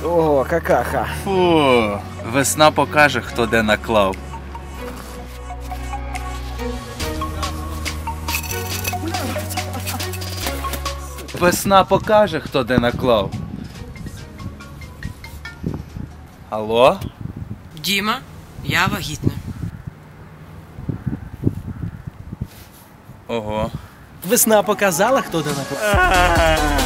Ого, какаха. Фу, весна покаже, хто де наклав. Весна покаже, хто де наклав. Алло? Діма, я вагітна. Ого. Весна показала, хто де наклав.